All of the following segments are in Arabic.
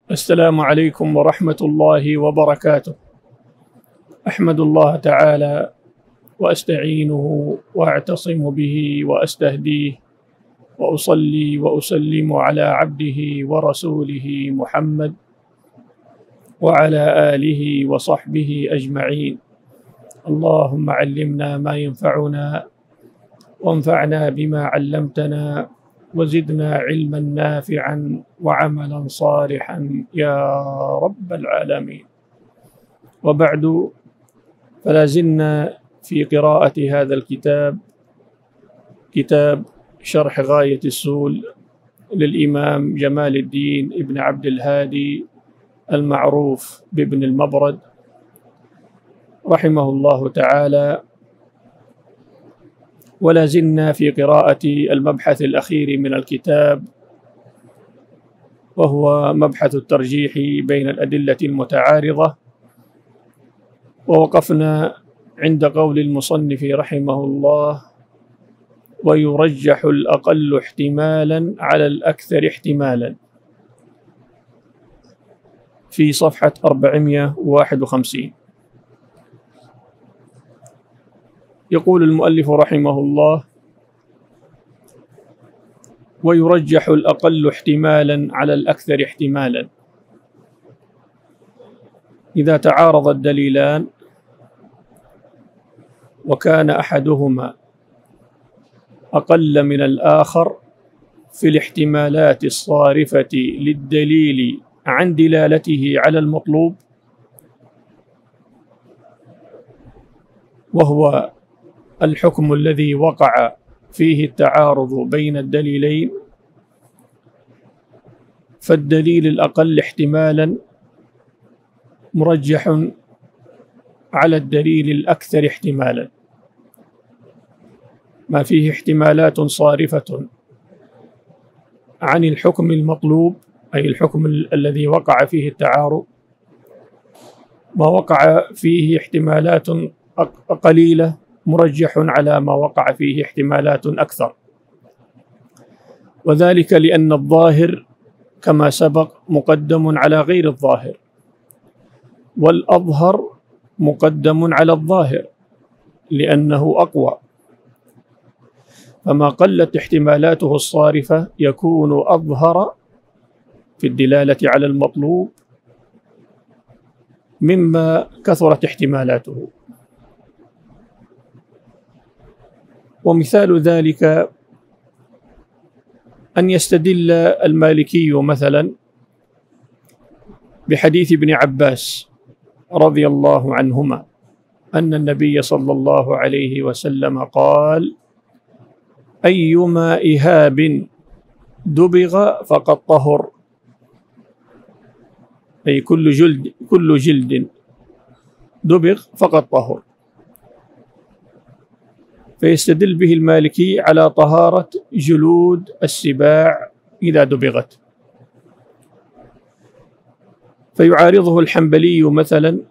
السلام عليكم ورحمة الله وبركاته. أحمد الله تعالى وأستعينه وأعتصم به وأستهديه وأصلي وأسلم على عبده ورسوله محمد وعلى آله وصحبه أجمعين. اللهم علمنا ما ينفعنا وانفعنا بما علمتنا وزدنا علما نافعا وعملا صالحا يا رب العالمين. وبعد، فلا زلنا في قراءة هذا الكتاب، كتاب شرح غاية السول للإمام جمال الدين ابن عبد الهادي المعروف بابن المبرد رحمه الله تعالى. ولا زلنا في قراءة المبحث الأخير من الكتاب، وهو مبحث الترجيح بين الأدلة المتعارضة، ووقفنا عند قول المصنف رحمه الله: ويرجح الأقل احتمالا على الأكثر احتمالا، في صفحة 451. يقول المؤلف رحمه الله: ويرجح الأقل احتمالا على الأكثر احتمالا. إذا تعارض الدليلان وكان أحدهما أقل من الآخر في الاحتمالات الصارفة للدليل عن دلالته على المطلوب، وهو الحكم الذي وقع فيه التعارض بين الدليلين، فالدليل الأقل احتمالا مرجح على الدليل الأكثر احتمالا. ما فيه احتمالات صارفة عن الحكم المطلوب، أي الحكم الذي وقع فيه التعارض، ما وقع فيه احتمالات قليلة مرجح على ما وقع فيه احتمالات أكثر، وذلك لأن الظاهر كما سبق مقدم على غير الظاهر، والأظهر مقدم على الظاهر لأنه أقوى، فما قلت احتمالاته الصارفة يكون أظهر في الدلالة على المطلوب مما كثرت احتمالاته. ومثال ذلك أن يستدل المالكي مثلا بحديث ابن عباس رضي الله عنهما أن النبي صلى الله عليه وسلم قال: أيما إهاب دبغ فقد طهر، أي كل جلد دبغ فقد طهر. فيستدل به المالكي على طهارة جلود السباع إذا دبغت. فيعارضه الحنبلي مثلا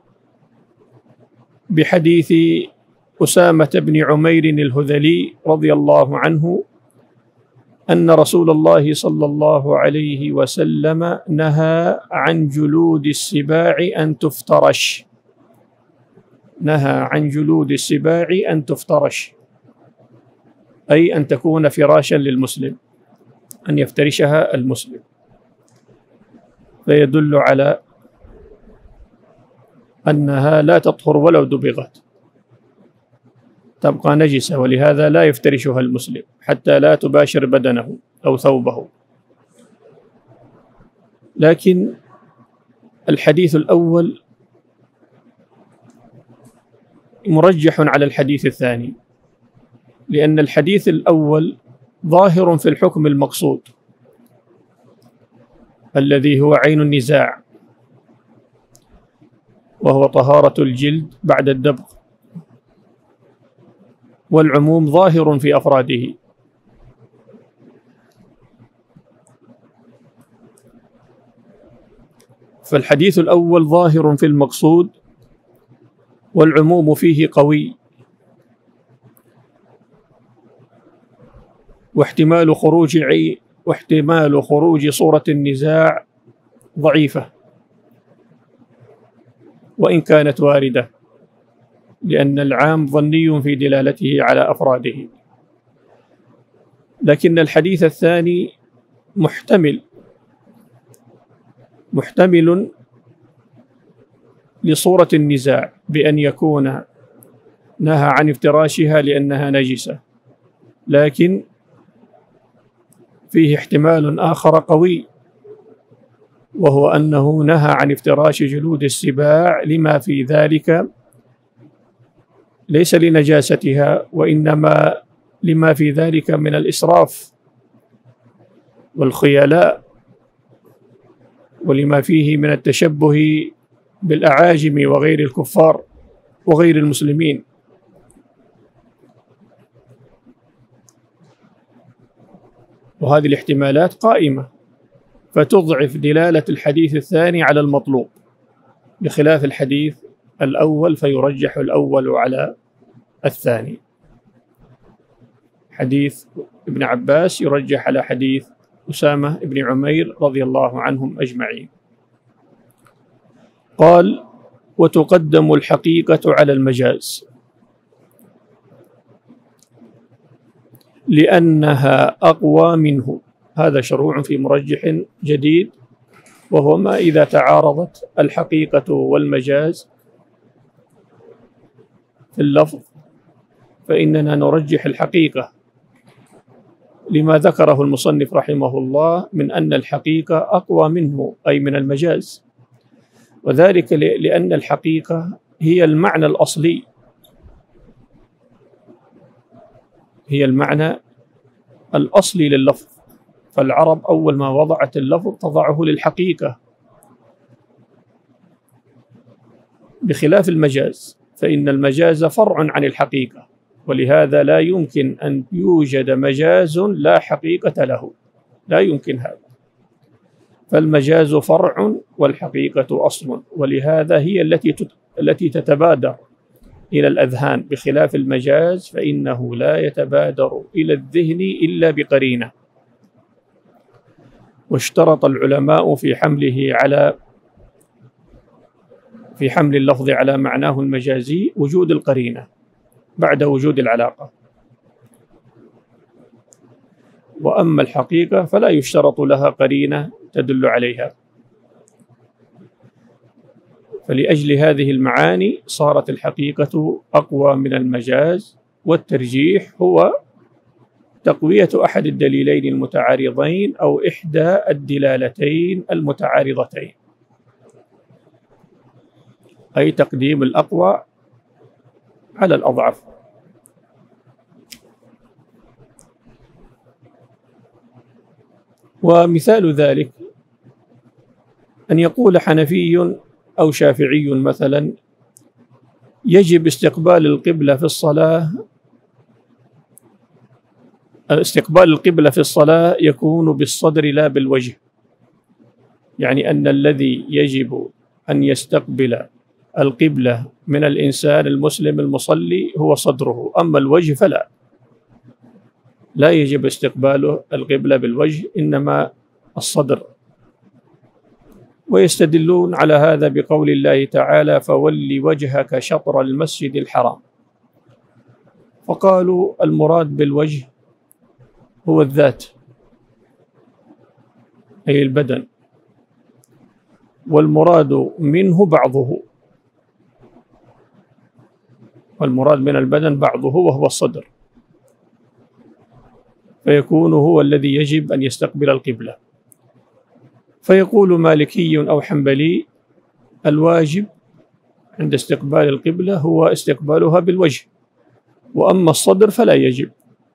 بحديث أسامة بن عمير الهذلي رضي الله عنه أن رسول الله صلى الله عليه وسلم نهى عن جلود السباع أن تفترش، نهى عن جلود السباع أن تفترش، أي أن تكون فراشا للمسلم، أن يفترشها المسلم، فيدل على أنها لا تطهر ولو دبغت، تبقى نجسة، ولهذا لا يفترشها المسلم حتى لا تباشر بدنه أو ثوبه. لكن الحديث الأول مرجح على الحديث الثاني، لأن الحديث الأول ظاهر في الحكم المقصود الذي هو عين النزاع، وهو طهارة الجلد بعد الدبغ، والعموم ظاهر في أفراده. فالحديث الأول ظاهر في المقصود والعموم فيه قوي، واحتمال خروج صورة النزاع ضعيفة وإن كانت واردة، لأن العام ظني في دلالته على أفراده، لكن الحديث الثاني محتمل لصورة النزاع بأن يكون نهى عن افتراشها لأنها نجسة، لكن فيه احتمال آخر قوي، وهو أنه نهى عن افتراش جلود السباع لما في ذلك ليس لنجاستها، وإنما لما في ذلك من الإسراف والخيلاء، ولما فيه من التشبه بالأعاجم وغير الكفار وغير المسلمين. وهذه الاحتمالات قائمة، فتضعف دلالة الحديث الثاني على المطلوب، بخلاف الحديث الأول فيرجح الأول على الثاني. حديث ابن عباس يرجح على حديث أسامة بن عمير رضي الله عنهم أجمعين. قال: وتقدم الحقيقة على المجاز لأنها أقوى منه. هذا شروع في مرجح جديد، وهو ما إذا تعارضت الحقيقة والمجاز في اللفظ فإننا نرجح الحقيقة، لما ذكره المصنف رحمه الله من أن الحقيقة أقوى منه، أي من المجاز، وذلك لأن الحقيقة هي المعنى الأصلي، هي المعنى الأصلي لللفظ. فالعرب أول ما وضعت اللفظ تضعه للحقيقة، بخلاف المجاز، فإن المجاز فرع عن الحقيقة، ولهذا لا يمكن أن يوجد مجاز لا حقيقة له، لا يمكن هذا. فالمجاز فرع والحقيقة أصل، ولهذا هي التي تتبادر إلى الأذهان، بخلاف المجاز فإنه لا يتبادر إلى الذهن إلا بقرينة. واشترط العلماء في حمل اللفظ على معناه المجازي وجود القرينة بعد وجود العلاقة. وأما الحقيقة فلا يشترط لها قرينة تدل عليها. فلأجل هذه المعاني صارت الحقيقة أقوى من المجاز، والترجيح هو تقوية أحد الدليلين المتعارضين أو إحدى الدلالتين المتعارضتين، أي تقديم الأقوى على الأضعف. ومثال ذلك أن يقول حنفي أو شافعي مثلا: يجب استقبال القبلة في الصلاة، استقبال القبلة في الصلاة يكون بالصدر لا بالوجه، يعني أن الذي يجب أن يستقبل القبلة من الإنسان المسلم المصلي هو صدره، أما الوجه فلا، لا يجب استقبال القبلة بالوجه، إنما الصدر. ويستدلون على هذا بقول الله تعالى: فول وجهك شطر المسجد الحرام. فقالوا المراد بالوجه هو الذات، أي البدن، والمراد منه بعضه، والمراد من البدن بعضه وهو الصدر، فيكون هو الذي يجب أن يستقبل القبلة. فيقول مالكي أو حنبلي: الواجب عند استقبال القبلة هو استقبالها بالوجه، وأما الصدر فلا يجب.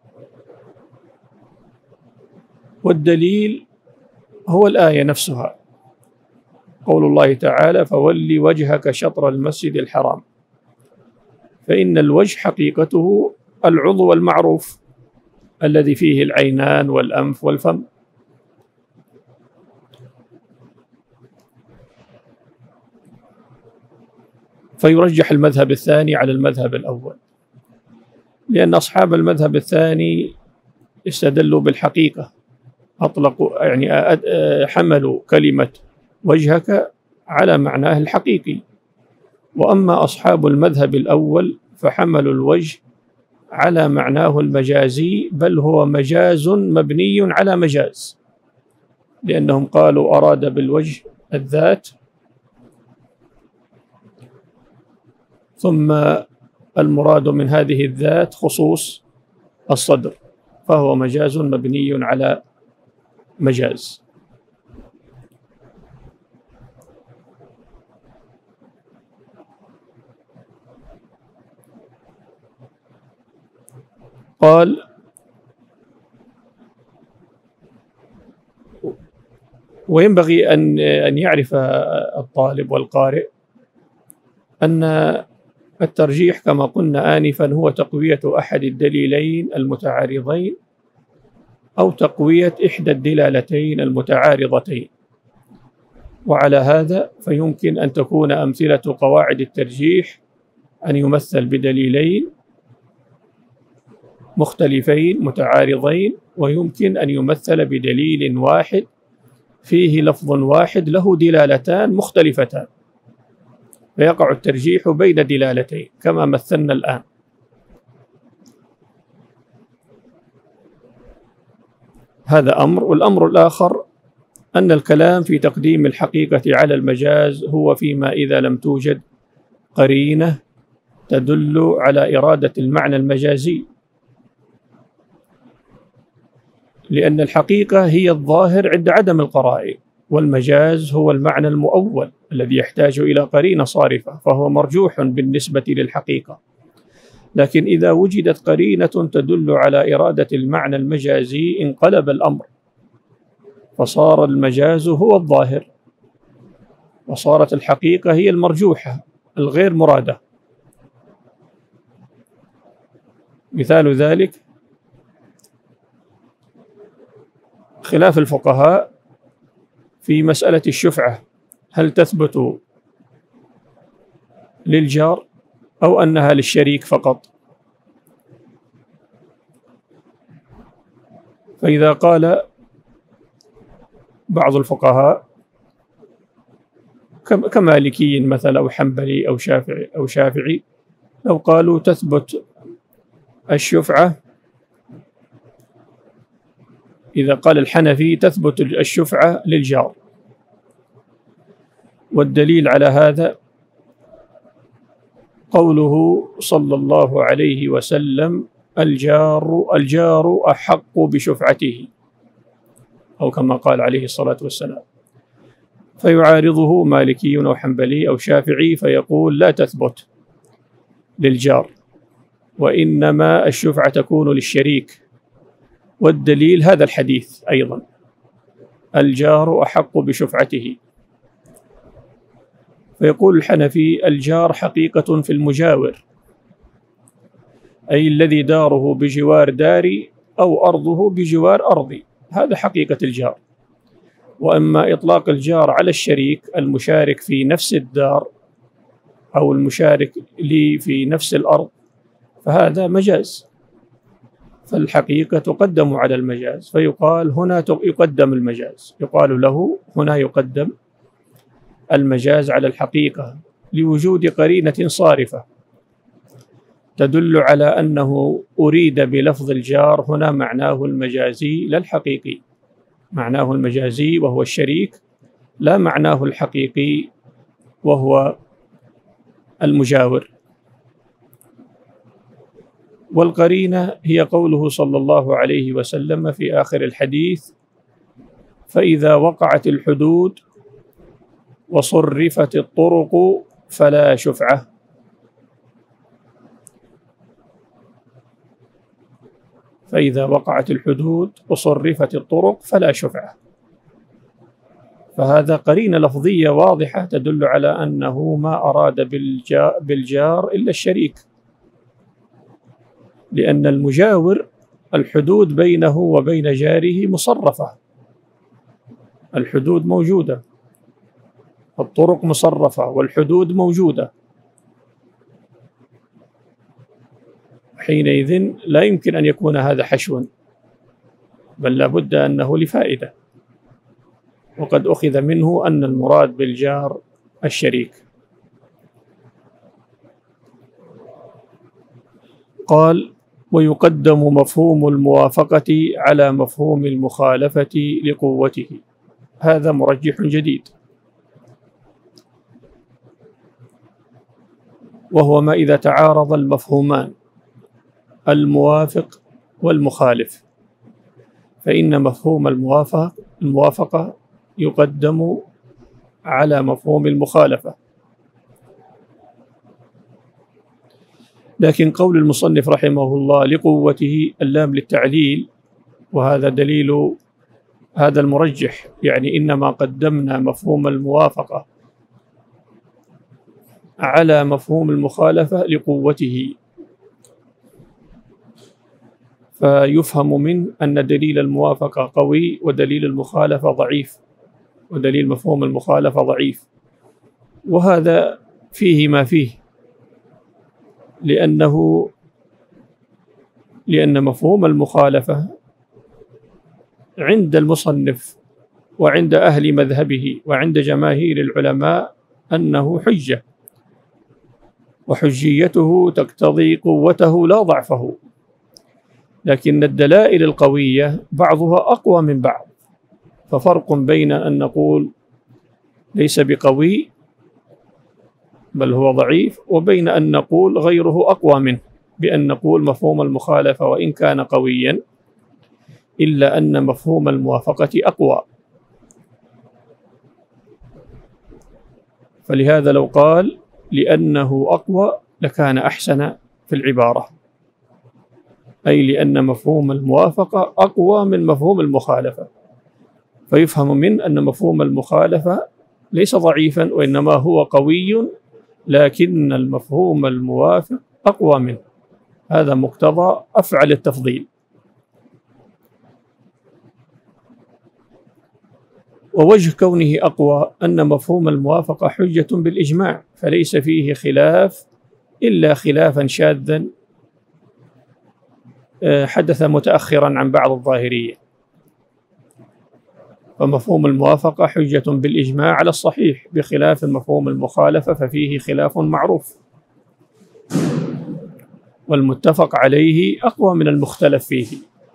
والدليل هو الآية نفسها، قول الله تعالى: فول وجهك شطر المسجد الحرام. فإن الوجه حقيقته العضو المعروف الذي فيه العينان والأنف والفم. فيرجح المذهب الثاني على المذهب الأول، لأن أصحاب المذهب الثاني استدلوا بالحقيقة، أطلقوا يعني حملوا كلمة وجهك على معناه الحقيقي. وأما أصحاب المذهب الأول فحملوا الوجه على معناه المجازي، بل هو مجاز مبني على مجاز، لأنهم قالوا أراد بالوجه الذات، ثم المراد من هذه الذات خصوص الصدر، فهو مجاز مبني على مجاز. قال: وينبغي أن يعرف الطالب والقارئ أن الترجيح كما قلنا آنفا هو تقوية أحد الدليلين المتعارضين أو تقوية إحدى الدلالتين المتعارضتين. وعلى هذا فيمكن أن تكون أمثلة قواعد الترجيح أن يمثل بدليلين مختلفين متعارضين، ويمكن أن يمثل بدليل واحد فيه لفظ واحد له دلالتان مختلفتان، فيقع الترجيح بين دلالتين كما مثلنا الآن. هذا أمر. والأمر الآخر أن الكلام في تقديم الحقيقة على المجاز هو فيما إذا لم توجد قرينة تدل على إرادة المعنى المجازي، لأن الحقيقة هي الظاهر عند عدم القرائن، والمجاز هو المعنى المؤول الذي يحتاج إلى قرينة صارفة، فهو مرجوح بالنسبة للحقيقة. لكن إذا وجدت قرينة تدل على إرادة المعنى المجازي انقلب الأمر، فصار المجاز هو الظاهر، وصارت الحقيقة هي المرجوحة الغير مرادة. مثال ذلك خلاف الفقهاء في مسألة الشفعة، هل تثبت للجار أو أنها للشريك فقط؟ فإذا قال بعض الفقهاء كمالكي مثلا أو حنبلي أو شافعي لو قالوا تثبت الشفعة، إذا قال الحنفي تثبت الشفعة للجار، والدليل على هذا قوله صلى الله عليه وسلم: الجار أحق بشفعته، أو كما قال عليه الصلاة والسلام. فيعارضه مالكي أو حنبلي أو شافعي فيقول لا تثبت للجار، وإنما الشفعة تكون للشريك، والدليل هذا الحديث أيضا: الجار أحق بشفعته. فيقول الحنفي: الجار حقيقة في المجاور، أي الذي داره بجوار داري أو أرضه بجوار أرضي، هذا حقيقة الجار. وأما إطلاق الجار على الشريك المشارك في نفس الدار أو المشارك لي في نفس الأرض فهذا مجاز، فالحقيقة تقدم على المجاز، فيقال هنا يقدم المجاز، يقال له هنا يقدم المجاز على الحقيقة لوجود قرينة صارفة تدل على أنه أريد بلفظ الجار هنا معناه المجازي لا الحقيقي، معناه المجازي وهو الشريك، لا معناه الحقيقي وهو المجاور. والقرينة هي قوله صلى الله عليه وسلم في آخر الحديث: فإذا وقعت الحدود وصرفت الطرق فلا شفعة. فإذا وقعت الحدود وصرفت الطرق فلا شفعة، فهذا قرينة لفظية واضحة تدل على أنه ما أراد بالجار إلا الشريك، لأن المجاور الحدود بينه وبين جاره مصرفة، الحدود موجودة، الطرق مصرفة والحدود موجودة، حينئذ لا يمكن أن يكون هذا حشوا، بل لابد أنه لفائدة. وقد أخذ منه أن المراد بالجار الشريك. قال: ويقدم مفهوم الموافقة على مفهوم المخالفة لقوته. هذا مرجح جديد، وهو ما إذا تعارض المفهومان الموافق والمخالف، فإن مفهوم الموافقة يقدم على مفهوم المخالفة. لكن قول المصنف رحمه الله لقوته، اللام للتعليل، وهذا دليل هذا المرجح، يعني إنما قدمنا مفهوم الموافقة على مفهوم المخالفة لقوته، فيفهم من أن دليل الموافقة قوي ودليل المخالفة ضعيف، ودليل مفهوم المخالفة ضعيف، وهذا فيه ما فيه، لأن مفهوم المخالفة عند المصنف وعند أهل مذهبه وعند جماهير العلماء أنه حجة، وحجيته تقتضي قوته لا ضعفه، لكن الدلائل القوية بعضها أقوى من بعض، ففرق بين أن نقول ليس بقوي بل هو ضعيف، وبين أن نقول غيره أقوى منه، بأن نقول مفهوم المخالفة وإن كان قويا إلا أن مفهوم الموافقة أقوى. فلهذا لو قال لأنه أقوى لكان أحسن في العبارة، أي لأن مفهوم الموافقة أقوى من مفهوم المخالفة، فيفهم من أن مفهوم المخالفة ليس ضعيفا وإنما هو قوي، لكن المفهوم الموافق أقوى منه. هذا مقتضى أفعل التفضيل. ووجه كونه أقوى أن مفهوم الموافقة حجة بالإجماع، فليس فيه خلاف إلا خلافا شاذا حدث متأخرا عن بعض الظاهرية، فمفهوم الموافقة حجة بالإجماع على الصحيح، بخلاف مفهوم المخالفة ففيه خلاف معروف، والمتفق عليه أقوى من المختلف فيه.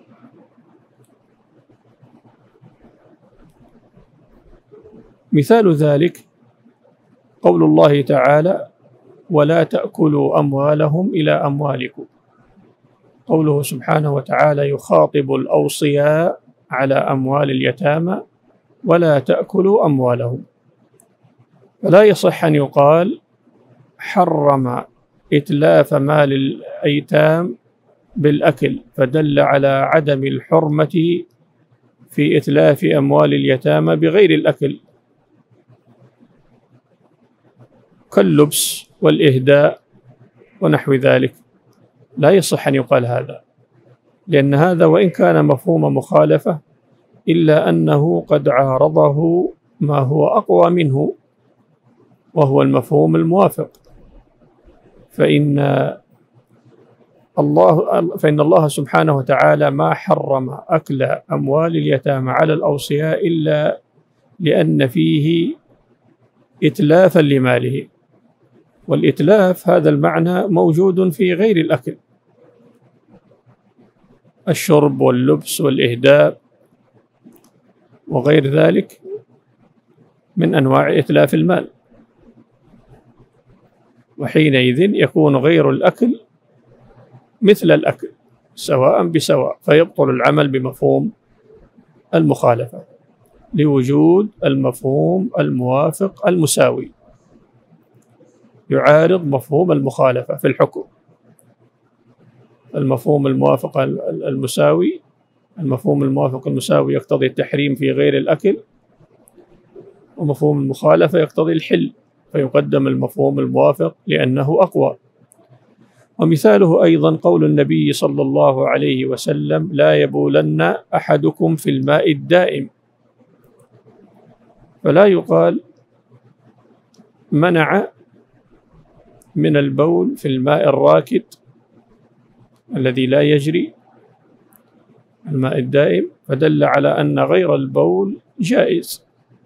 مثال ذلك قول الله تعالى: ولا تأكلوا أموالهم إلى أموالكم. قوله سبحانه وتعالى يخاطب الأوصياء على أموال اليتامى: ولا تأكلوا أموالهم. فلا يصح أن يقال حرم إتلاف مال الأيتام بالأكل، فدل على عدم الحرمة في إتلاف أموال اليتامى بغير الأكل، كاللبس والإهداء ونحو ذلك. لا يصح أن يقال هذا، لأن هذا وإن كان مفهوم مخالفة إلا أنه قد عارضه ما هو أقوى منه، وهو المفهوم الموافق. فإن الله سبحانه وتعالى ما حرم أكل أموال اليتامى على الأوصياء إلا لأن فيه إتلافا لماله، والإتلاف هذا المعنى موجود في غير الأكل، الشرب واللبس والإهداء وغير ذلك من أنواع إتلاف المال، وحينئذ يكون غير الأكل مثل الأكل سواء بسواء، فيبطل العمل بمفهوم المخالفة لوجود المفهوم الموافق المساوي يعارض مفهوم المخالفة في الحكم. المفهوم الموافق المساوي، المفهوم الموافق المساوي يقتضي التحريم في غير الأكل، ومفهوم المخالفة يقتضي الحل، فيقدم المفهوم الموافق لأنه أقوى. ومثاله أيضا قول النبي صلى الله عليه وسلم: لا يبولن أحدكم في الماء الدائم. فلا يقال منع من البول في الماء الراكد الذي لا يجري، الماء الدائم، فدل على أن غير البول جائز،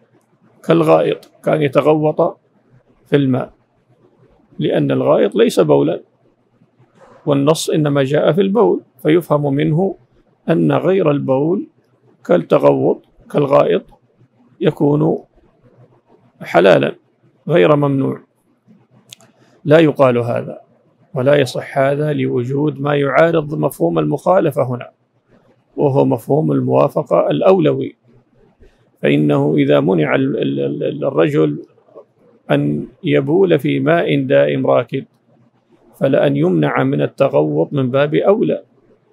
كالغائط، كان يتغوط في الماء، لأن الغائط ليس بولا، والنص إنما جاء في البول، فيفهم منه أن غير البول كالتغوط كالغائط يكون حلالا غير ممنوع. لا يقال هذا ولا يصح هذا لوجود ما يعارض مفهوم المخالفة هنا، وهو مفهوم الموافقة الأولوي. فإنه إذا منع الرجل أن يبول في ماء دائم راكد، فلأن يمنع من التغوط من باب أولى،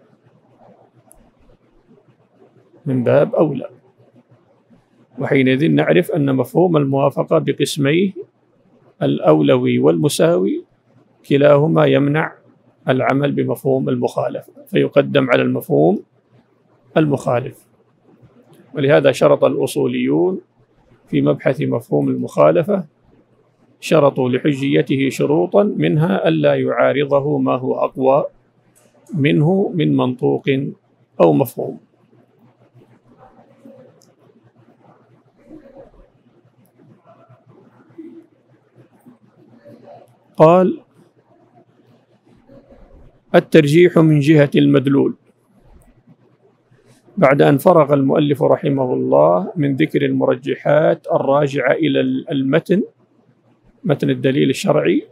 من باب أولى. وحينئذ نعرف أن مفهوم الموافقة بقسميه الأولوي والمساوي كلاهما يمنع العمل بمفهوم المخالفة، فيقدم على المفهوم المخالف. ولهذا شرط الأصوليون في مبحث مفهوم المخالفة، شرطوا لحجيته شروطا، منها ألا يعارضه ما هو أقوى منه من منطوق أو مفهوم. قال: الترجيح من جهة المدلول. بعد أن فرغ المؤلف رحمه الله من ذكر المرجحات الراجعة إلى المتن، متن الدليل الشرعي،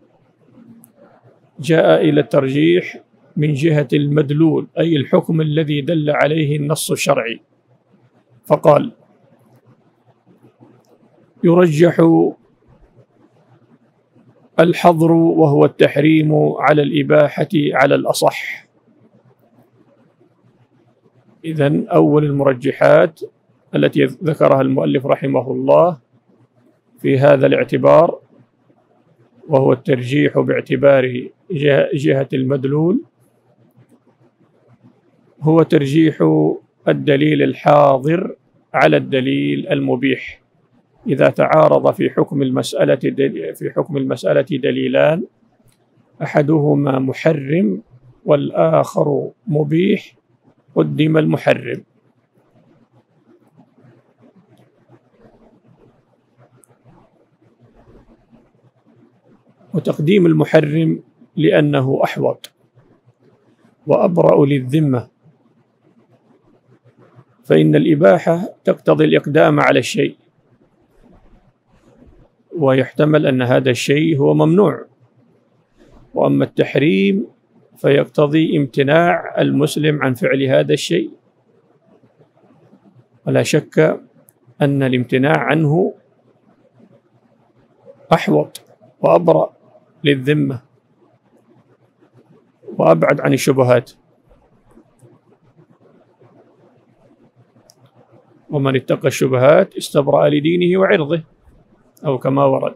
جاء إلى الترجيح من جهة المدلول، أي الحكم الذي دل عليه النص الشرعي. فقال: يرجح الحظر وهو التحريم على الإباحة على الأصح. إذن أول المرجحات التي ذكرها المؤلف رحمه الله في هذا الاعتبار، وهو الترجيح باعتبار جهة المدلول، هو ترجيح الدليل الحاضر على الدليل المبيح. إذا تعارض في حكم المسألة دليلان، أحدهما محرم والآخر مبيح، قدم المحرم. وتقديم المحرم لأنه أحوط وأبرأ للذمة، فإن الإباحة تقتضي الإقدام على الشيء، ويحتمل أن هذا الشيء هو ممنوع، وأما التحريم فيقتضي امتناع المسلم عن فعل هذا الشيء، ولا شك أن الامتناع عنه أحوط وأبرأ للذمة وأبعد عن الشبهات. ومن اتقى الشبهات استبرأ لدينه وعرضه، أو كما ورد.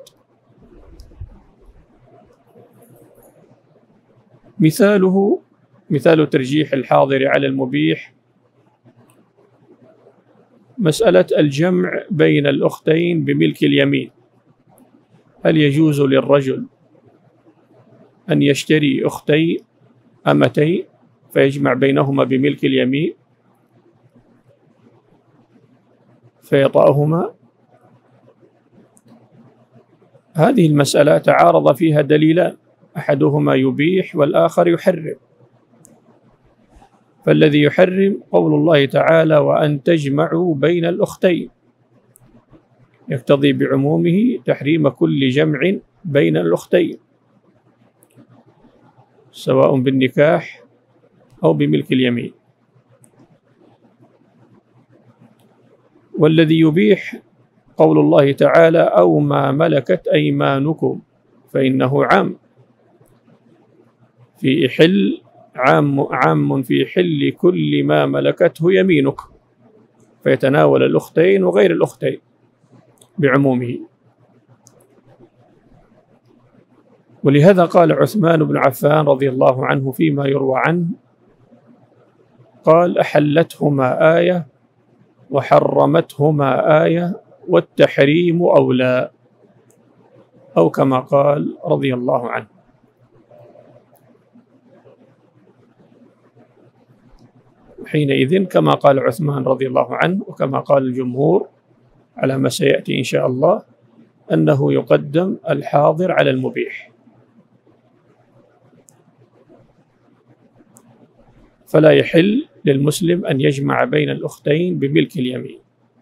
مثال ترجيح الحاضر على المبيح مسألة الجمع بين الأختين بملك اليمين. هل يجوز للرجل أن يشتري أمتين فيجمع بينهما بملك اليمين فيطأهما؟ هذه المسألة تعارض فيها دليلان، أحدهما يبيح والآخر يحرم. فالذي يحرم قول الله تعالى: وأن تجمعوا بين الأختين، يقتضي بعمومه تحريم كل جمع بين الأختين، سواء بالنكاح أو بملك اليمين. والذي يبيح قول الله تعالى: أو ما ملكت أيمانكم، فإنه عام في حل كل ما ملكته يمينك، فيتناول الأختين وغير الأختين بعمومه. ولهذا قال عثمان بن عفان رضي الله عنه فيما يروى عنه، قال: أحلتهما آية وحرمتهما آية والتحريم أولى، أو كما قال رضي الله عنه. حينئذ كما قال عثمان رضي الله عنه وكما قال الجمهور، على ما سيأتي إن شاء الله أنه يقدم الحاضر على المبيح، فلا يحل للمسلم أن يجمع بين الأختين بملك اليمين.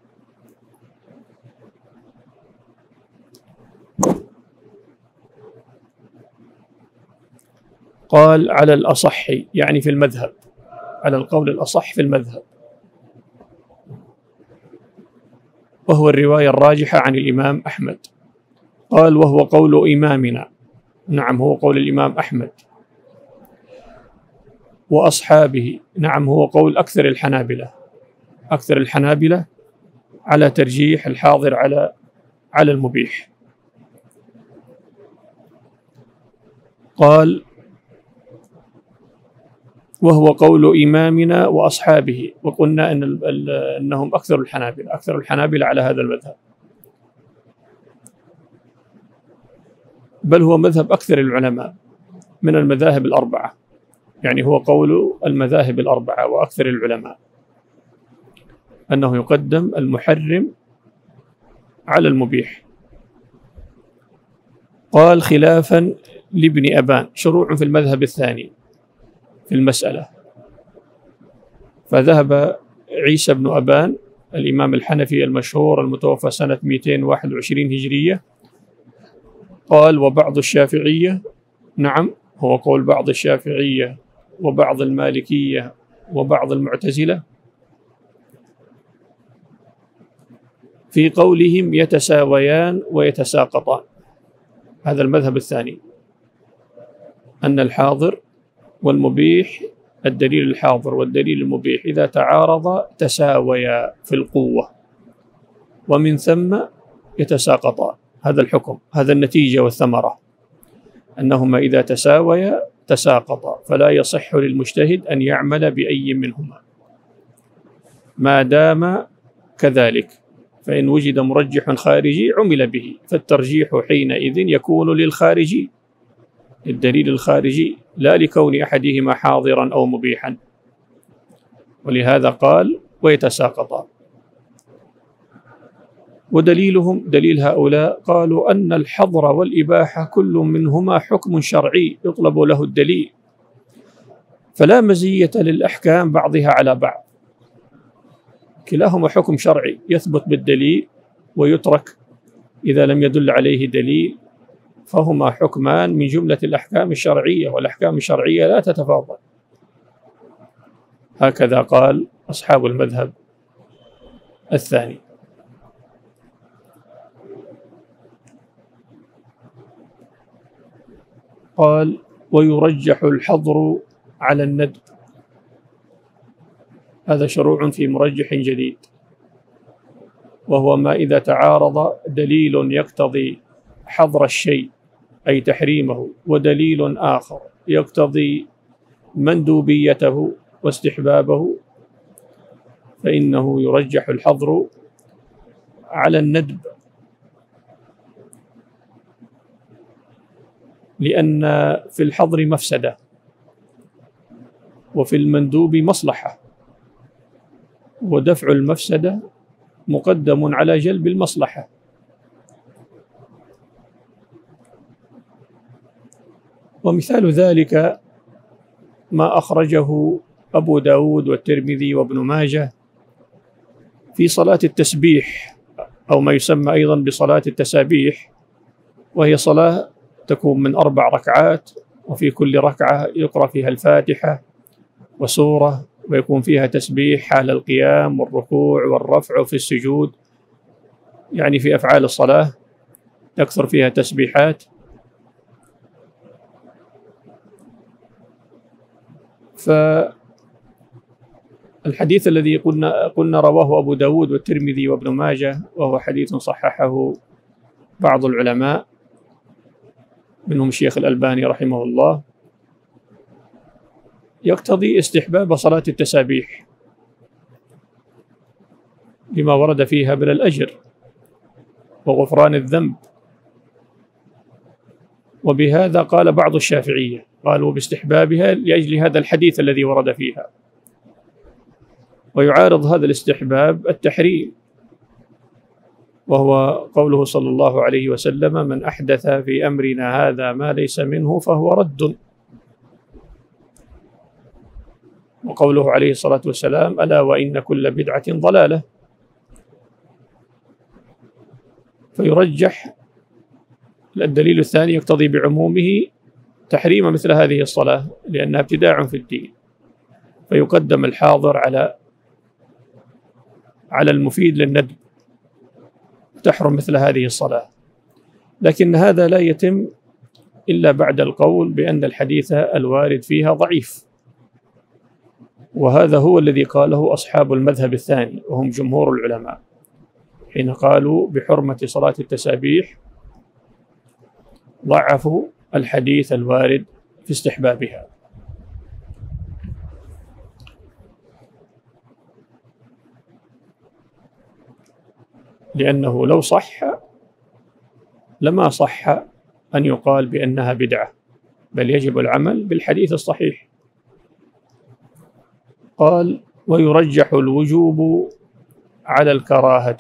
قال على الأصح، يعني في المذهب، على القول الأصح في المذهب، وهو الرواية الراجحة عن الإمام أحمد. قال وهو قول إمامنا، نعم هو قول الإمام أحمد، وأصحابه، نعم هو قول أكثر الحنابلة، أكثر الحنابلة على ترجيح الحاضر على المبيح. قال وهو قول إمامنا وأصحابه، وقلنا أنهم أكثر الحنابلة، أكثر الحنابلة على هذا المذهب، بل هو مذهب أكثر العلماء من المذاهب الأربعة، يعني هو قول المذاهب الأربعة وأكثر العلماء أنه يقدم المحرم على المبيح. قال خلافا لابن أبان، شروع في المذهب الثاني في المسألة، فذهب عيسى بن أبان الإمام الحنفي المشهور المتوفى سنة 221 هجرية، قال وبعض الشافعية، نعم هو قول بعض الشافعية وبعض المالكية وبعض المعتزلة، في قولهم يتساويان ويتساقطان. هذا المذهب الثاني، أن الحاضر والمبيح، الدليل الحاضر والدليل المبيح إذا تعارضا تساويا في القوة، ومن ثم يتساقطان. هذا الحكم، هذا النتيجة والثمرة، أنهما إذا تساويا تساقطا، فلا يصح للمجتهد أن يعمل بأي منهما ما دام كذلك، فإن وجد مرجح خارجي عمل به، فالترجيح حينئذ يكون للخارجي، الدليل الخارجي، لا لكون أحدهما حاضرا أو مبيحا، ولهذا قال ويتساقطا. ودليلهم، دليل هؤلاء، قالوا أن الحظر والإباحة كل منهما حكم شرعي يطلب له الدليل، فلا مزية للأحكام بعضها على بعض، كلاهما حكم شرعي يثبت بالدليل ويترك إذا لم يدل عليه دليل، فهما حكمان من جملة الأحكام الشرعية، والأحكام الشرعية لا تتفاضل. هكذا قال أصحاب المذهب الثاني. قال ويرجح الحظر على الندب، هذا شروع في مرجح جديد، وهو ما إذا تعارض دليل يقتضي حظر الشيء أي تحريمه، ودليل آخر يقتضي مندوبيته واستحبابه، فإنه يرجح الحظر على الندب، لأن في الحظر مفسدة وفي المندوب مصلحة، ودفع المفسدة مقدم على جلب المصلحة. ومثال ذلك ما أخرجه أبو داود والترمذي وابن ماجه في صلاة التسبيح، أو ما يسمى أيضا بصلاة التسابيح، وهي صلاة تكون من 4 ركعات، وفي كل ركعة يقرأ فيها الفاتحة وسورة، ويكون فيها تسبيح حال القيام والركوع والرفع وفي السجود، يعني في أفعال الصلاة تكثر فيها تسبيحات. فالحديث الذي قلنا رواه أبو داود والترمذي وابن ماجه، وهو حديث صححه بعض العلماء منهم الشيخ الألباني رحمه الله، يقتضي استحباب صلاة التسابيح لما ورد فيها من الأجر وغفران الذنب. وبهذا قال بعض الشافعية، قالوا باستحبابها لأجل هذا الحديث الذي ورد فيها. ويعارض هذا الاستحباب التحريم، وهو قوله صلى الله عليه وسلم: من أحدث في أمرنا هذا ما ليس منه فهو رد. وقوله عليه الصلاة والسلام: ألا وإن كل بدعة ضلالة. فيرجح الدليل الثاني يقتضي بعمومه تحريم مثل هذه الصلاة لأنها ابتداع في الدين، فيقدم الحاضر على المفيد للندب، تحرم مثل هذه الصلاة. لكن هذا لا يتم إلا بعد القول بأن الحديث الوارد فيها ضعيف، وهذا هو الذي قاله أصحاب المذهب الثاني وهم جمهور العلماء حين قالوا بحرمة صلاة التسابيح، ضعفوا الحديث الوارد في استحبابها. لأنه لو صح لما صح أن يقال بأنها بدعة، بل يجب العمل بالحديث الصحيح. قال: ويرجح الوجوب على الكراهة.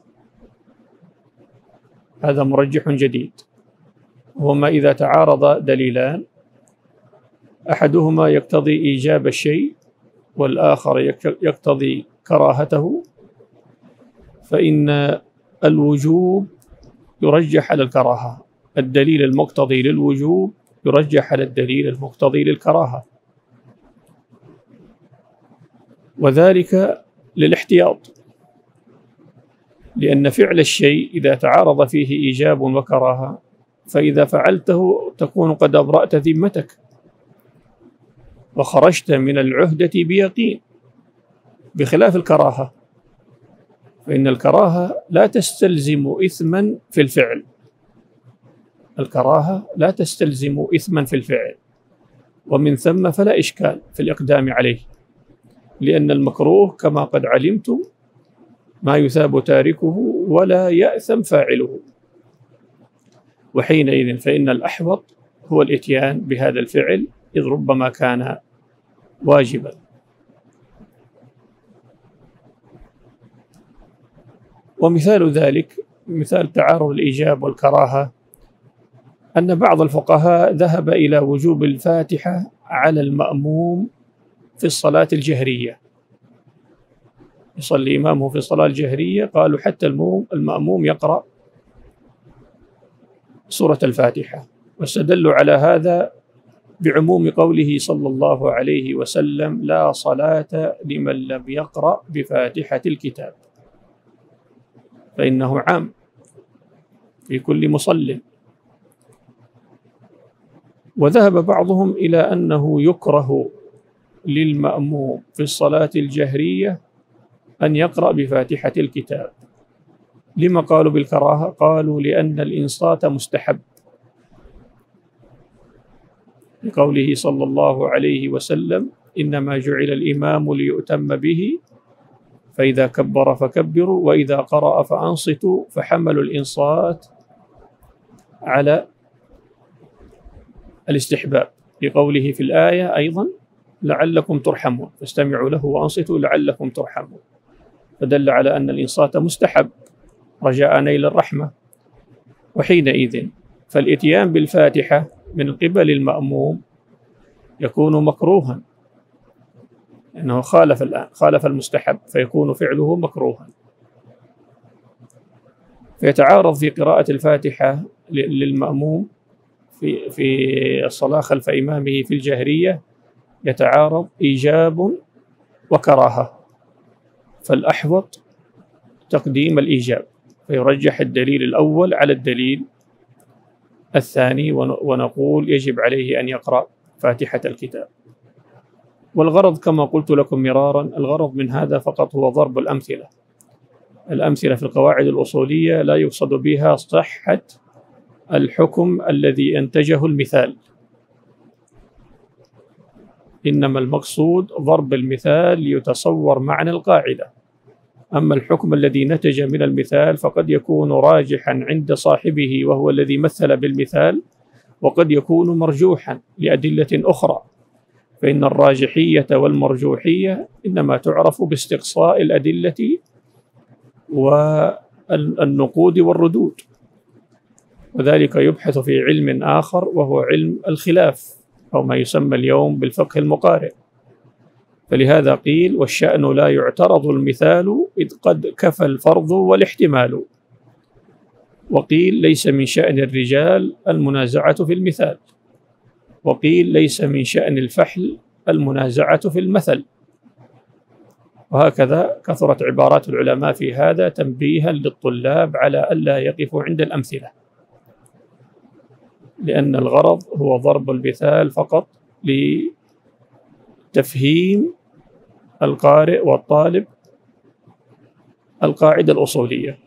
هذا مرجح جديد، وما إذا تعارض دليلان أحدهما يقتضي إيجاب الشيء والآخر يقتضي كراهته، فإن الوجوب يرجح على الكراهة، الدليل المقتضي للوجوب يرجح على الدليل المقتضي للكراهة، وذلك للاحتياط، لأن فعل الشيء إذا تعارض فيه إيجاب وكراهة فإذا فعلته تكون قد أبرأت ذمتك وخرجت من العهدة بيقين، بخلاف الكراهة، فإن الكراهة لا تستلزم إثما في الفعل. الكراهة لا تستلزم إثما في الفعل، ومن ثم فلا إشكال في الإقدام عليه، لأن المكروه كما قد علمتم ما يثاب تاركه ولا يأثم فاعله، وحينئذ فإن الأحوط هو الإتيان بهذا الفعل إذ ربما كان واجبا. ومثال ذلك، مثال تعارض الإيجاب والكراهة، أن بعض الفقهاء ذهب إلى وجوب الفاتحة على المأموم في الصلاة الجهرية، يصلي إمامه في الصلاة الجهرية، قالوا حتى المأموم يقرأ سورة الفاتحة، واستدلوا على هذا بعموم قوله صلى الله عليه وسلم: لا صلاة لمن لم يقرأ بفاتحة الكتاب، فإنه عام في كل مصل. وذهب بعضهم إلى أنه يكره للمأموم في الصلاة الجهرية أن يقرأ بفاتحة الكتاب. لما قالوا بالكراهة؟ قالوا لأن الإنصات مستحب، لقوله صلى الله عليه وسلم: إنما جعل الإمام ليؤتم به فإذا كبر فكبروا وإذا قرأ فأنصتوا، فحملوا الإنصات على الاستحباب، لقوله في الآية أيضا: لعلكم ترحمون، فاستمعوا له وأنصتوا لعلكم ترحمون، فدل على أن الإنصات مستحب رجاء نيل الرحمة. وحينئذ فالإتيان بالفاتحة من قبل المأموم يكون مكروها، لأنه خالف المستحب، فيكون فعله مكروها، فيتعارض في قراءة الفاتحة للمأموم في الصلاة خلف إمامه في الجهرية، يتعارض إيجاب وكراهة، فالأحوط تقديم الإيجاب، فيرجح الدليل الأول على الدليل الثاني، ونقول يجب عليه أن يقرأ فاتحة الكتاب. والغرض كما قلت لكم مرارا، الغرض من هذا فقط هو ضرب الأمثلة. الأمثلة في القواعد الأصولية لا يقصد بها صحة الحكم الذي أنتجه المثال، إنما المقصود ضرب المثال ليتصور معنى القاعدة. أما الحكم الذي نتج من المثال فقد يكون راجحا عند صاحبه وهو الذي مثل بالمثال، وقد يكون مرجوحا لأدلة أخرى، فإن الراجحية والمرجوحية إنما تعرف باستقصاء الأدلة النقود والردود، وذلك يبحث في علم آخر وهو علم الخلاف أو ما يسمى اليوم بالفقه المقارن. فلهذا قيل: والشأن لا يعترض المثال إذ قد كفى الفرض والاحتمال. وقيل: ليس من شأن الرجال المنازعة في المثال. وقيل: ليس من شأن الفحل المنازعة في المثل. وهكذا كثرت عبارات العلماء في هذا تنبيها للطلاب على ألا يقفوا عند الأمثلة، لأن الغرض هو ضرب المثال فقط لتفهيم القارئ والطالب القاعدة الأصولية.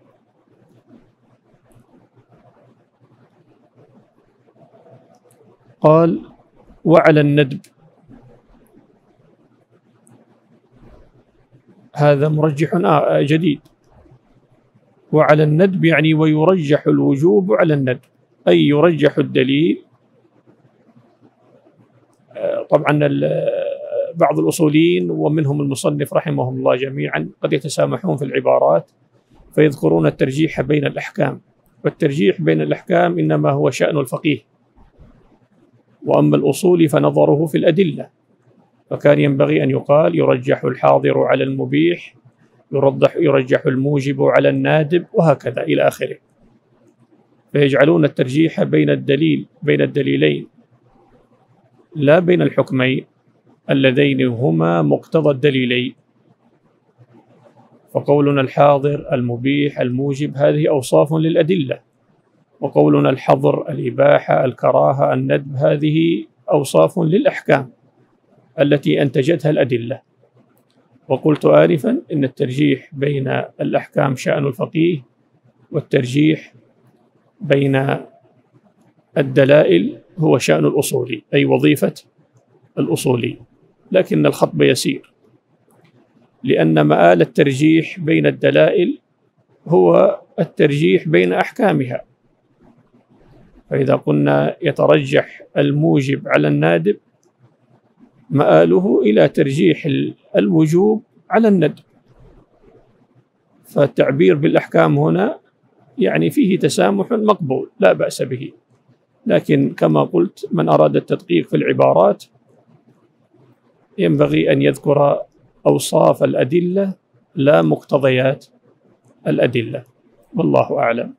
قال: وعلى الندب، هذا مرجح جديد. وعلى الندب يعني ويرجح الوجوب على الندب، أي يرجح الدليل. طبعا بعض الأصوليين ومنهم المصنف رحمهم الله جميعا قد يتسامحون في العبارات فيذكرون الترجيح بين الأحكام، والترجيح بين الأحكام إنما هو شأن الفقيه، وأما الأصولي فنظره في الأدلة، فكان ينبغي أن يقال يرجح الحاضر على المبيح، يرجح الموجب على النادب، وهكذا إلى آخره. فيجعلون الترجيح بين الدليلين لا بين الحكمين اللذين هما مقتضى الدليلين. فقولنا الحاضر، المبيح، الموجب، هذه أوصاف للأدلة، وقولنا الحظر، الإباحة، الكراهة، الندب، هذه أوصاف للأحكام التي أنتجتها الأدلة. وقلت آنفا إن الترجيح بين الأحكام شأن الفقيه، والترجيح بين الدلائل هو شأن الأصولي، أي وظيفة الأصولي. لكن الخطب يسير، لأن مآل الترجيح بين الدلائل هو الترجيح بين أحكامها. فإذا قلنا يترجح الموجب على النادب، مآله إلى ترجيح الوجوب على الندب. فالتعبير بالأحكام هنا يعني فيه تسامح مقبول لا بأس به، لكن كما قلت من أراد التدقيق في العبارات ينبغي أن يذكر أوصاف الأدلة لا مقتضيات الأدلة، والله أعلم.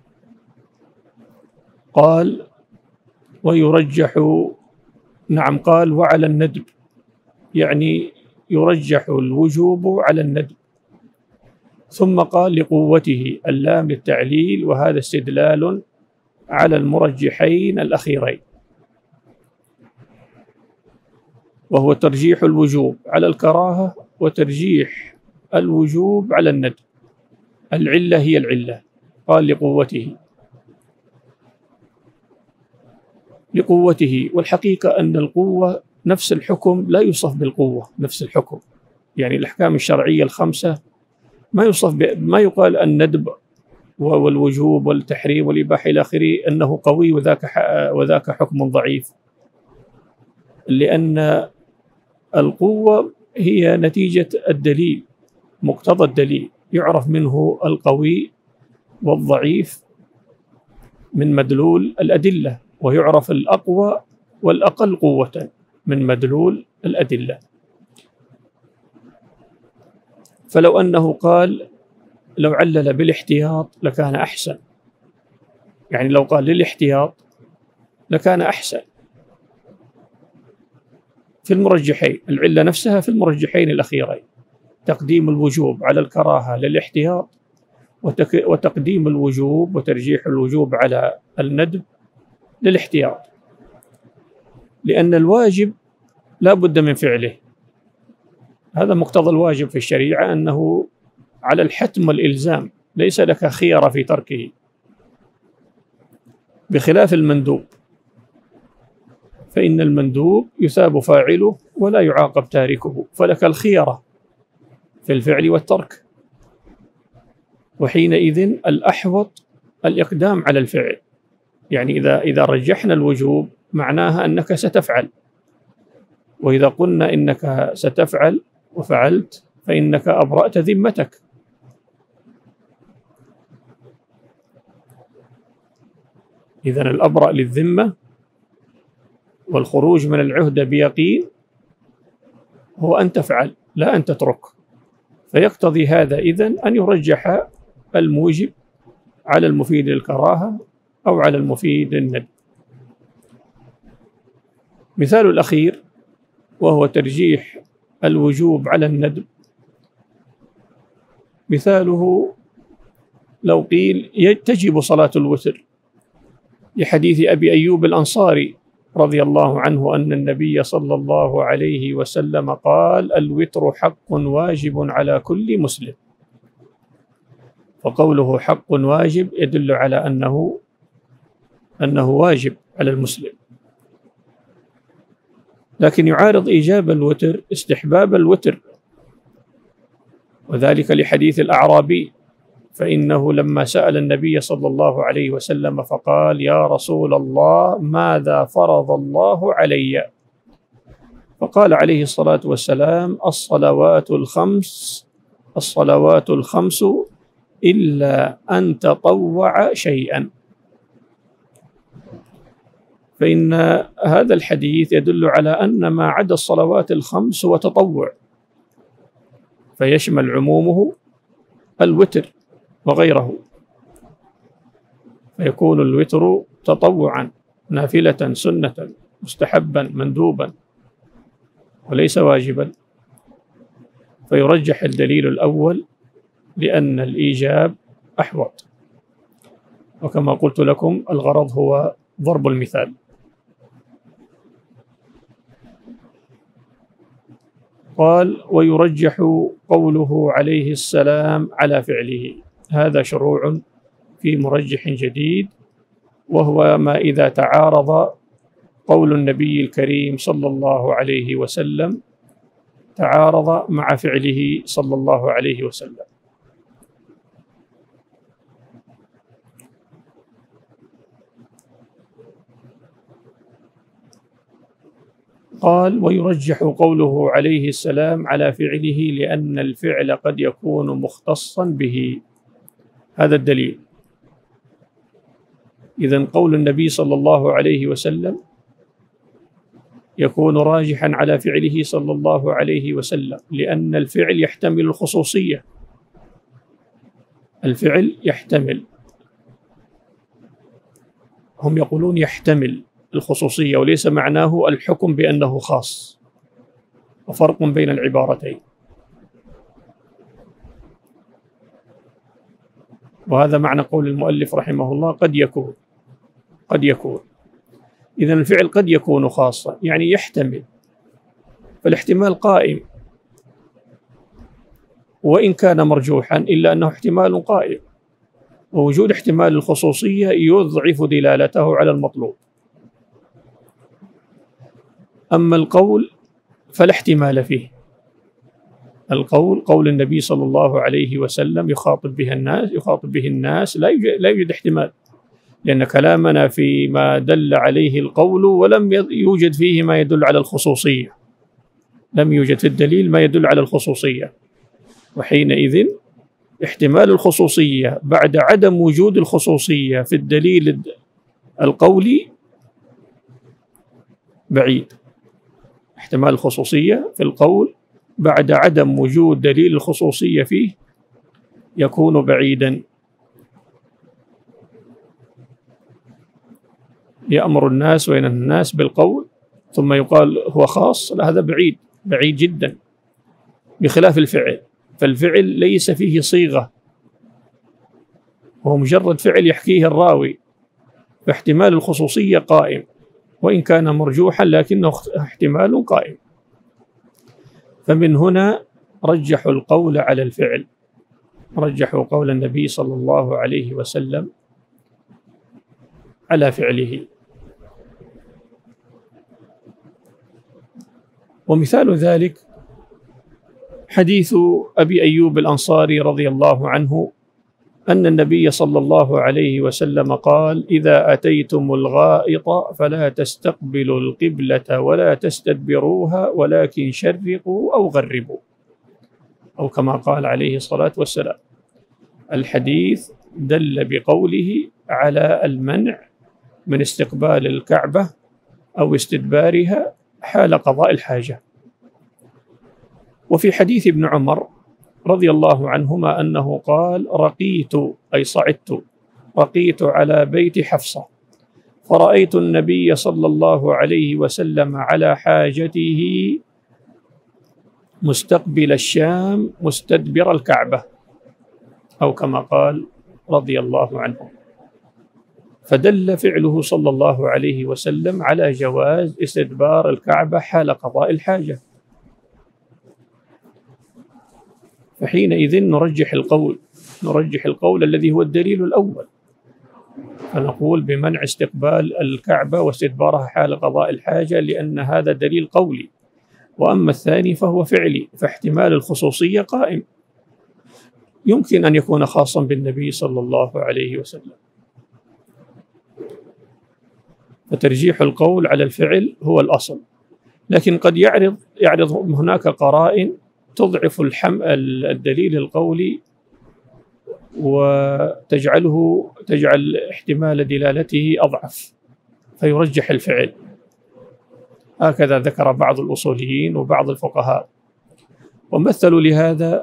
قال: ويرجح، نعم، قال وعلى الندب، يعني يرجح الوجوب على الندب. ثم قال لقوته، اللام للتعليل، وهذا استدلال على المرجحين الأخيرين، وهو ترجيح الوجوب على الكراهة وترجيح الوجوب على الندب. العلة هي العلة. قال لقوته، والحقيقة أن القوة نفس الحكم لا يوصف بالقوة نفس الحكم، يعني الأحكام الشرعية الخمسة ما يقال الندب والوجوب والتحريم والإباحة إلى آخره أنه قوي وذاك حكم ضعيف، لأن القوة هي نتيجة الدليل، مقتضى الدليل، يعرف منه القوي والضعيف من مدلول الأدلة، ويعرف الأقوى والأقل قوة من مدلول الأدلة. فلو أنه قال لو علل بالاحتياط لكان أحسن، يعني لو قال للاحتياط لكان أحسن في المرجحين، العلة نفسها في المرجحين الأخيرين، تقديم الوجوب على الكراهة للاحتياط، وتقديم الوجوب وترجيح الوجوب على الندب للاحتياط، لأن الواجب لا بد من فعله، هذا مقتضى الواجب في الشريعة أنه على الحتم والإلزام، ليس لك خيار في تركه، بخلاف المندوب، فإن المندوب يثاب فاعله ولا يعاقب تاركه، فلك الخيرة في الفعل والترك، وحينئذ الأحوط الإقدام على الفعل. يعني إذا رجحنا الوجوب معناها أنك ستفعل، وإذا قلنا إنك ستفعل وفعلت فإنك أبرأت ذمتك، إذن الأبرأ للذمة والخروج من العهدة بيقين هو أن تفعل لا أن تترك، فيقتضي هذا إذن أن يرجح الموجب على المفيد للكراهة أو على المفيد للندب. مثال الأخير وهو ترجيح الوجوب على الندب، مثاله لو قيل تجب صلاة الوتر لحديث أبي أيوب الأنصاري رضي الله عنه أن النبي صلى الله عليه وسلم قال: الوتر حق واجب على كل مسلم. فقوله حق واجب يدل على أنه واجب على المسلم، لكن يعارض إيجاب الوتر استحباب الوتر، وذلك لحديث الأعرابي، فإنه لما سأل النبي صلى الله عليه وسلم فقال: يا رسول الله ماذا فرض الله علي؟ فقال عليه الصلاة والسلام: الصلوات الخمس إلا أن تطوع شيئا. فإن هذا الحديث يدل على أن ما عدا الصلوات الخمس هو تطوع، فيشمل عمومه الوتر وغيره، فيكون الوتر تطوعا نافلة سنة مستحبا مندوبا وليس واجبا، فيرجح الدليل الأول لأن الإيجاب أحوط، وكما قلت لكم الغرض هو ضرب المثال. قال: ويرجح قوله عليه السلام على فعله. هذا شروع في مرجح جديد، وهو ما إذا تعارض قول النبي الكريم صلى الله عليه وسلم تعارض مع فعله صلى الله عليه وسلم. قال: ويرجح قوله عليه السلام على فعله لأن الفعل قد يكون مختصا به. هذا الدليل. إذن قول النبي صلى الله عليه وسلم يكون راجحا على فعله صلى الله عليه وسلم، لأن الفعل يحتمل الخصوصية. الفعل يحتمل، هم يقولون يحتمل الخصوصية، وليس معناه الحكم بأنه خاص، وفرق بين العبارتين. وهذا معنى قول المؤلف رحمه الله: قد يكون. إذن الفعل قد يكون خاصا، يعني يحتمل، فالاحتمال قائم، وإن كان مرجوحا إلا أنه احتمال قائم، ووجود احتمال الخصوصية يضعف دلالته على المطلوب. أما القول فلا احتمال فيه. القول قول النبي صلى الله عليه وسلم يخاطب به الناس لا يوجد احتمال، لأن كلامنا فيما دل عليه القول ولم يوجد فيه ما يدل على الخصوصية، لم يوجد في الدليل ما يدل على الخصوصية، وحينئذ احتمال الخصوصية بعد عدم وجود الخصوصية في الدليل القولي بعيد. احتمال الخصوصية في القول بعد عدم وجود دليل الخصوصية فيه يكون بعيدا. يأمر الناس وينهى الناس بالقول ثم يقال هو خاص، لا، هذا بعيد جدا، بخلاف الفعل، فالفعل ليس فيه صيغة، هو مجرد فعل يحكيه الراوي، فاحتمال الخصوصية قائم، وإن كان مرجوحا لكنه احتمال قائم. فمن هنا رجحوا القول على الفعل، رجحوا قول النبي صلى الله عليه وسلم على فعله. ومثال ذلك حديث أبي أيوب الأنصاري رضي الله عنه أن النبي صلى الله عليه وسلم قال: إذا أتيتم الغائط فلا تستقبلوا القبلة ولا تستدبروها ولكن شرقوا أو غربوا، أو كما قال عليه الصلاة والسلام. الحديث دل بقوله على المنع من استقبال الكعبة أو استدبارها حال قضاء الحاجة. وفي حديث ابن عمر رضي الله عنهما أنه قال: رقيت أي صعدت، رقيت على بيت حفصة فرأيت النبي صلى الله عليه وسلم على حاجته مستقبل الشام مستدبر الكعبة، أو كما قال رضي الله عنه. فدل فعله صلى الله عليه وسلم على جواز استدبار الكعبة حال قضاء الحاجة. فحينئذ نرجح القول الذي هو الدليل الأول، فنقول بمنع استقبال الكعبة واستدبارها حال قضاء الحاجة، لأن هذا دليل قولي. وأما الثاني فهو فعلي، فاحتمال الخصوصية قائم، يمكن أن يكون خاصا بالنبي صلى الله عليه وسلم. فترجيح القول على الفعل هو الأصل، لكن قد يعرض هناك قرائن تضعف الدليل القولي وتجعل احتمال دلالته أضعف، فيرجح الفعل. هكذا ذكر بعض الأصوليين وبعض الفقهاء، ومثلوا لهذا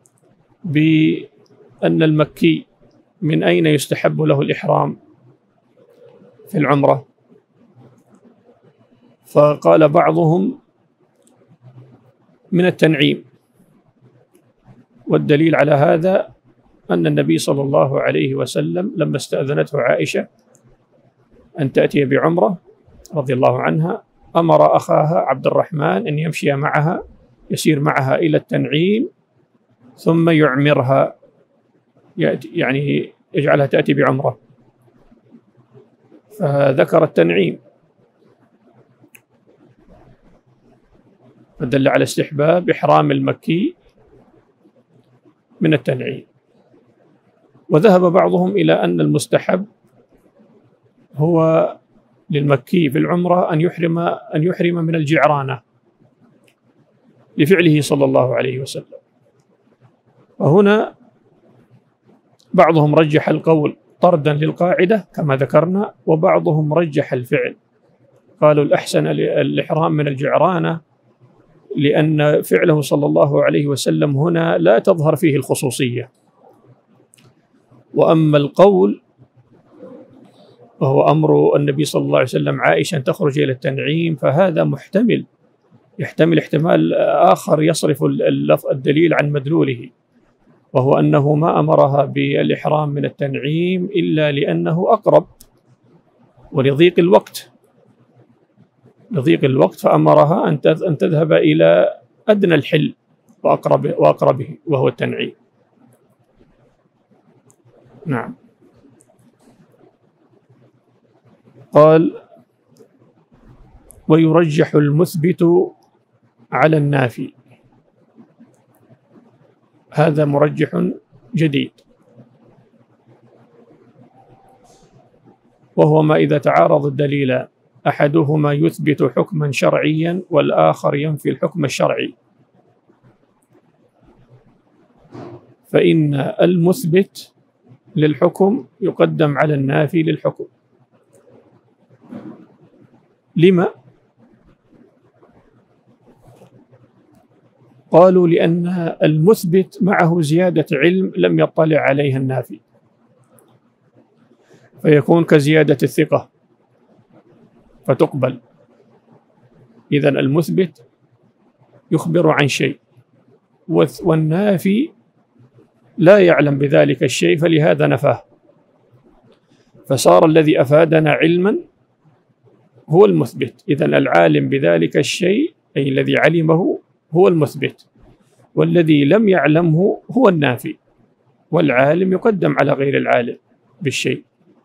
بأن المكي من أين يستحب له الإحرام في العمرة؟ فقال بعضهم من التنعيم، والدليل على هذا أن النبي صلى الله عليه وسلم لما استأذنته عائشة أن تأتي بعمرة رضي الله عنها، أمر أخاها عبد الرحمن أن يمشي معها، يسير معها إلى التنعيم ثم يعمرها، يعني يجعلها تأتي بعمرة، فذكر التنعيم، فدل على استحباب إحرام المكي من التنعيم. وذهب بعضهم إلى أن المستحب هو للمكي في العمرة أن يحرم من الجعرانة لفعله صلى الله عليه وسلم. وهنا بعضهم رجح القول طردا للقاعدة كما ذكرنا، وبعضهم رجح الفعل، قالوا الأحسن الإحرام من الجعرانة لأن فعله صلى الله عليه وسلم هنا لا تظهر فيه الخصوصية. وأما القول وهو أمر النبي صلى الله عليه وسلم عائشة أن تخرج إلى التنعيم، فهذا يحتمل احتمال آخر يصرف الدليل عن مدلوله، وهو أنه ما أمرها بالإحرام من التنعيم إلا لأنه أقرب ولضيق الوقت، فأمرها أن تذهب إلى أدنى الحل وأقربه وهو التنعيم. نعم. قال: ويرجح المثبت على النافي. هذا مرجح جديد، وهو ما إذا تعارض الدليلان أحدهما يثبت حكما شرعيا والآخر ينفي الحكم الشرعي، فإن المثبت للحكم يقدم على النافي للحكم. لما؟ قالوا لأن المثبت معه زيادة علم لم يطلع عليها النافي، فيكون كزيادة الثقة فتقبل. إذن المثبت يخبر عن شيء والنافي لا يعلم بذلك الشيء، فلهذا نفاه، فصار الذي أفادنا علما هو المثبت. إذن العالم بذلك الشيء أي الذي علمه هو المثبت، والذي لم يعلمه هو النافي، والعالم يقدم على غير العالم بالشيء.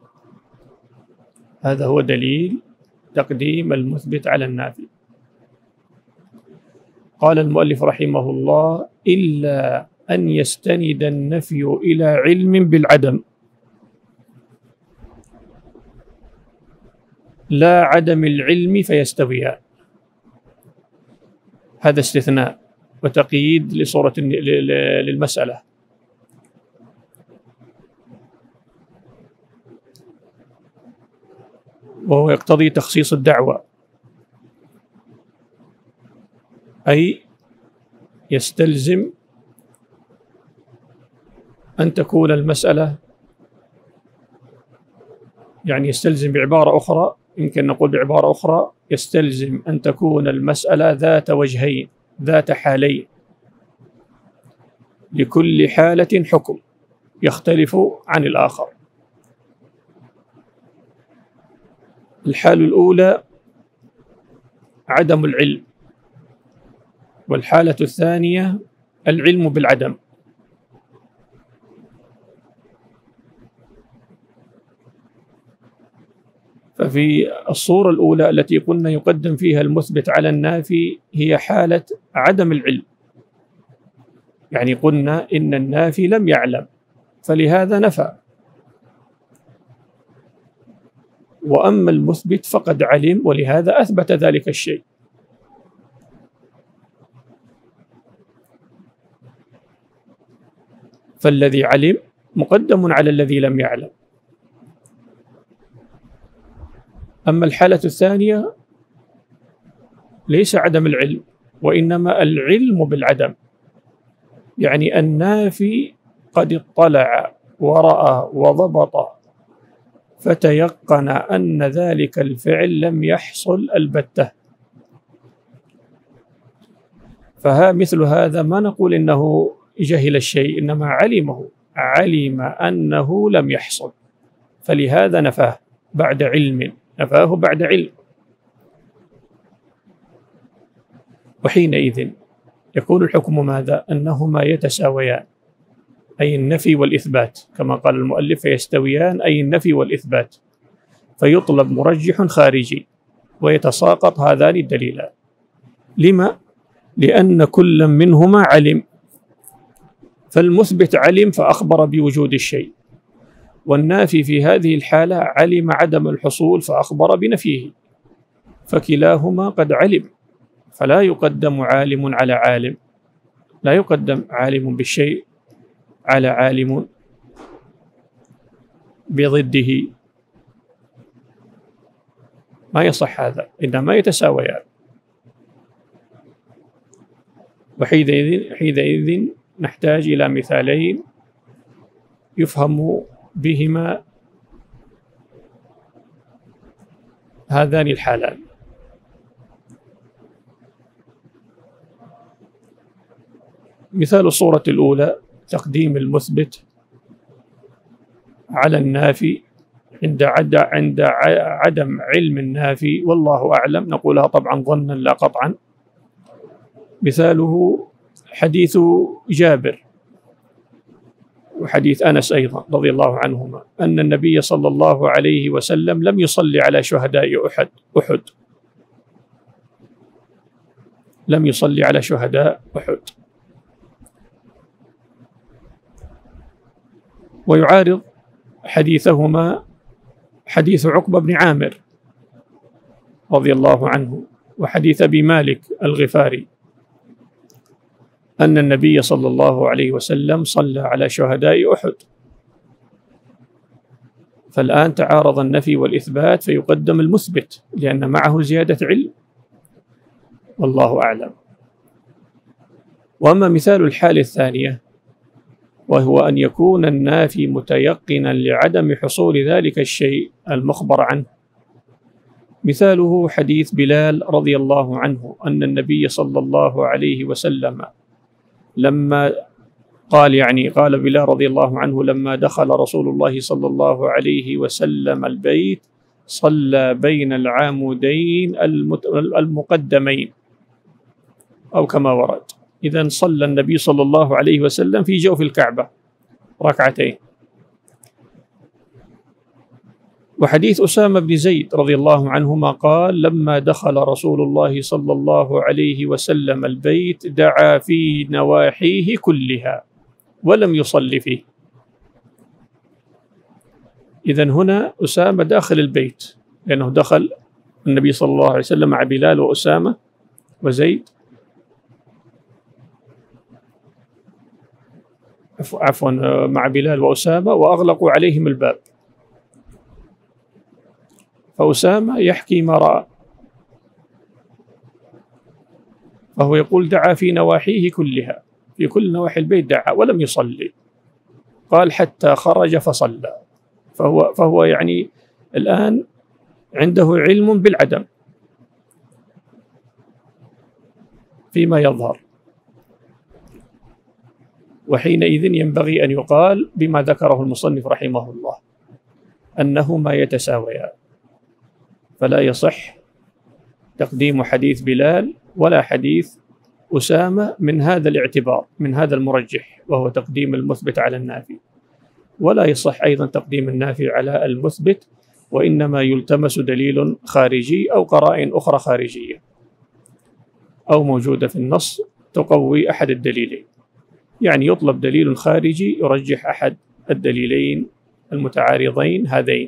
هذا هو دليل تقديم المثبت على النافي. قال المؤلف رحمه الله: إلا أن يستند النفي إلى علم بالعدم لا عدم العلم فيستويان. هذا استثناء وتقييد لصورة للمسألة. وهو يقتضي تخصيص الدعوة، أي يستلزم أن تكون المسألة، يعني يستلزم بعبارة أخرى، يمكن نقول بعبارة أخرى، يستلزم أن تكون المسألة ذات وجهين ذات حالين، لكل حالة حكم يختلف عن الآخر. الحالة الأولى عدم العلم، والحالة الثانية العلم بالعدم. ففي الصورة الأولى التي قلنا يقدم فيها المثبت على النافي هي حالة عدم العلم، يعني قلنا إن النافي لم يعلم فلهذا نفى، وأما المثبت فقد علم ولهذا أثبت ذلك الشيء. فالذي علم مقدم على الذي لم يعلم. أما الحالة الثانية ليس عدم العلم، وإنما العلم بالعدم، يعني النافي قد اطلع ورأى وضبط فتيقن أن ذلك الفعل لم يحصل البتة. مثل هذا ما نقول إنه جهل الشيء، إنما علمه، علم أنه لم يحصل فلهذا نفاه بعد علم، نفاه بعد علم. وحينئذ يكون الحكم ماذا؟ أنهما يتساويان، أي النفي والإثبات، كما قال المؤلف فيستويان، أي النفي والإثبات، فيطلب مرجح خارجي ويتساقط هذان الدليلان. لما؟ لأن كل منهما علم، فالمثبت علم فأخبر بوجود الشيء، والنافي في هذه الحالة علم عدم الحصول فأخبر بنفيه، فكلاهما قد علم، فلا يقدم عالم على عالم، لا يقدم عالم بالشيء على عالم بضده، ما يصح هذا، إنما يتساويان. وحينئذ نحتاج إلى مثالين يفهم بهما هذان الحالان. مثال الصورة الأولى تقديم المثبت على النافي عند عدم علم النافي، والله أعلم، نقولها طبعا ظنا لا قطعا. مثاله حديث جابر وحديث أنس أيضا رضي الله عنهما، أن النبي صلى الله عليه وسلم لم يصلي على شهداء أحد، لم يصلي على شهداء أحد. ويعارض حديثهما حديث عقبة بن عامر رضي الله عنه وحديث أبي مالك الغفاري، أن النبي صلى الله عليه وسلم صلى على شهداء أحد. فالآن تعارض النفي والإثبات فيقدم المثبت لأن معه زيادة علم، والله أعلم. وأما مثال الحالة الثانية وهو أن يكون النافي متيقنا لعدم حصول ذلك الشيء المخبر عنه، مثاله حديث بلال رضي الله عنه أن النبي صلى الله عليه وسلم لما قال بلال رضي الله عنه لما دخل رسول الله صلى الله عليه وسلم البيت صلى بين العامودين المقدمين، أو كما ورد. إذن صلى النبي صلى الله عليه وسلم في جوف الكعبة ركعتين. وحديث أسامة بن زيد رضي الله عنهما قال لما دخل رسول الله صلى الله عليه وسلم البيت دعا في نواحيه كلها ولم يصل فيه. إذن هنا أسامة داخل البيت، لأنه دخل النبي صلى الله عليه وسلم مع بلال وأسامة وزيد، عفوا مع بلال وأسامة، وأغلقوا عليهم الباب. فأسامة يحكي ما رأى، فهو يقول دعا في نواحيه كلها، في كل نواحي البيت دعا ولم يصلي، قال حتى خرج فصلى. فهو يعني الآن عنده علم بالعدم فيما يظهر، وحينئذ ينبغي أن يقال بما ذكره المصنف رحمه الله أنهما يتساويان، فلا يصح تقديم حديث بلال ولا حديث أسامة من هذا الاعتبار، من هذا المرجح، وهو تقديم المثبت على النافي، ولا يصح أيضا تقديم النافي على المثبت، وإنما يلتمس دليل خارجي أو قرائن أخرى خارجية أو موجودة في النص تقوي أحد الدليلين، يعني يطلب دليل خارجي يرجح أحد الدليلين المتعارضين هذين.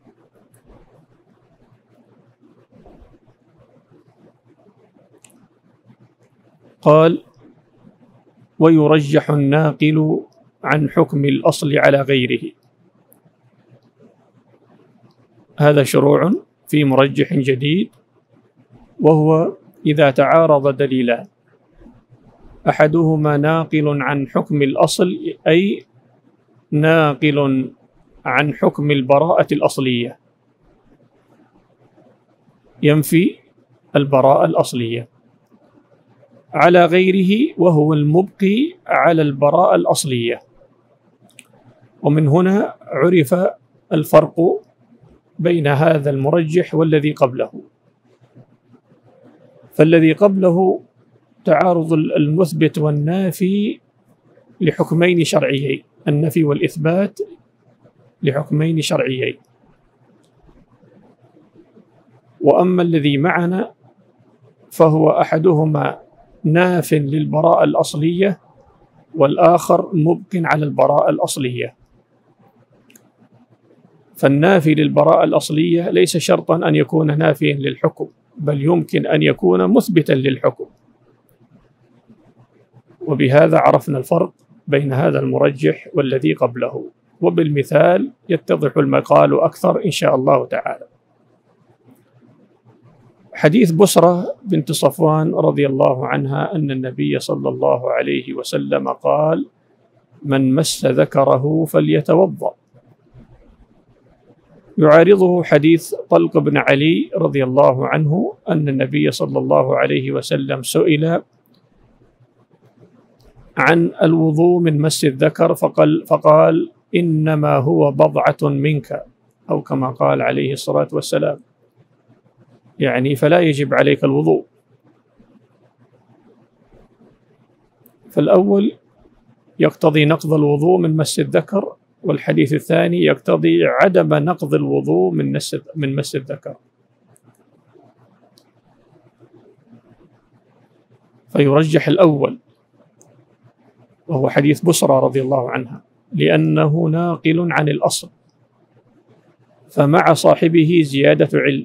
قال ويرجح الناقل عن حكم الأصل على غيره. هذا شروع في مرجح جديد، وهو إذا تعارض دليلان أحدهما ناقل عن حكم الأصل أي ناقل عن حكم البراءة الأصلية ينفي البراءة الأصلية على غيره وهو المبقي على البراءة الأصلية. ومن هنا عرف الفرق بين هذا المرجح والذي قبله. فالذي قبله تعارض المثبت والنافي لحكمين شرعيين، النفي والإثبات لحكمين شرعيين. وأما الذي معنا فهو أحدهما ناف للبراءة الأصلية والآخر مبق على البراءة الأصلية. فالنافي للبراءة الأصلية ليس شرطا أن يكون نافيا للحكم، بل يمكن أن يكون مثبتا للحكم. وبهذا عرفنا الفرق بين هذا المرجح والذي قبله، وبالمثال يتضح المقال أكثر إن شاء الله تعالى. حديث بسرة بنت صفوان رضي الله عنها أن النبي صلى الله عليه وسلم قال: من مس ذكره فليتوضأ. يعارضه حديث طلق بن علي رضي الله عنه أن النبي صلى الله عليه وسلم سئل عن الوضوء من مس الذكر فقال إنما هو بضعة منك، أو كما قال عليه الصلاة والسلام، يعني فلا يجب عليك الوضوء. فالأول يقتضي نقض الوضوء من مس الذكر، والحديث الثاني يقتضي عدم نقض الوضوء من مس الذكر. فيرجح الأول وهو حديث بسرة رضي الله عنها، لأنه ناقل عن الأصل، فمع صاحبه زيادة علم.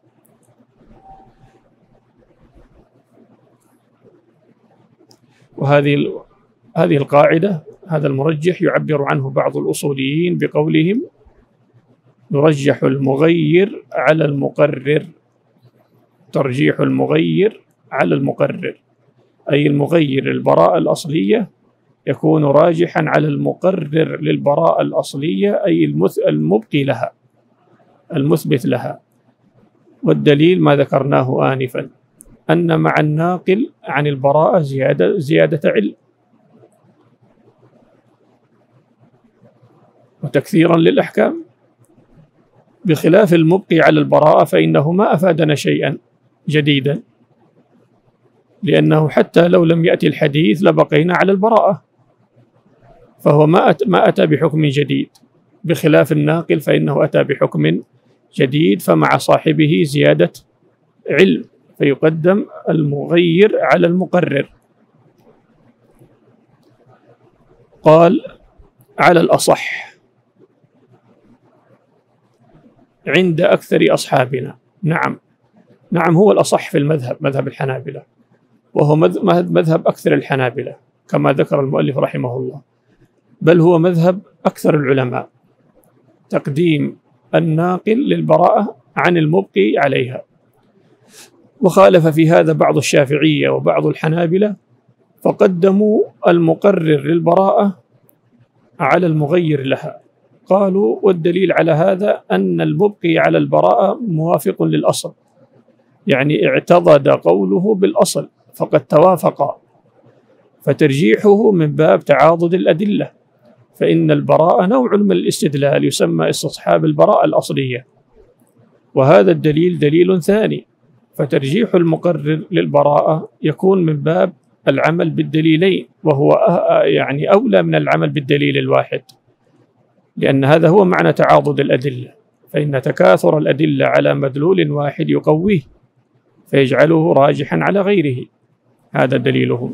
وهذه القاعدة، هذا المرجح يعبر عنه بعض الأصوليين بقولهم: يرجح المغير على المقرر. ترجيح المغير على المقرر، أي المغير البراءة الأصلية يكون راجحا على المقرر للبراءة الأصلية، أي المبقي لها المثبت لها. والدليل ما ذكرناه آنفا، أن مع الناقل عن البراءة زيادة علم وتكثيرا للأحكام، بخلاف المبقي على البراءة فإنه ما أفادنا شيئا جديدا، لأنه حتى لو لم يأتي الحديث لبقينا على البراءة، فهو ما أتى بحكم جديد، بخلاف الناقل فإنه أتى بحكم جديد، فمع صاحبه زيادة علم، فيقدم المغير على المقرر. قال: على الأصح عند أكثر أصحابنا. نعم هو الأصح في المذهب، مذهب الحنابلة، وهو مذهب أكثر الحنابلة كما ذكر المؤلف رحمه الله، بل هو مذهب أكثر العلماء، تقديم الناقل للبراءة عن المبقي عليها. وخالف في هذا بعض الشافعية وبعض الحنابلة، فقدموا المقرر للبراءة على المغير لها. قالوا والدليل على هذا أن المبقي على البراءة موافق للأصل، يعني اعتضد قوله بالأصل فقد توافقا، فترجيحه من باب تعاضد الأدلة، فإن البراءة نوع من الاستدلال يسمى استصحاب البراءة الأصلية، وهذا الدليل دليل ثاني، فترجيح المقرر للبراءة يكون من باب العمل بالدليلين، وهو يعني أولى من العمل بالدليل الواحد، لأن هذا هو معنى تعاضد الأدلة، فإن تكاثر الأدلة على مدلول واحد يقويه فيجعله راجحا على غيره، هذا دليلهم.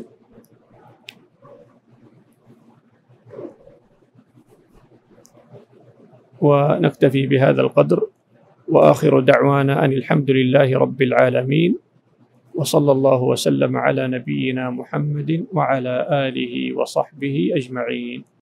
ونكتفي بهذا القدر، وآخر دعوانا أن الحمد لله رب العالمين، وصلى الله وسلم على نبينا محمد وعلى آله وصحبه أجمعين.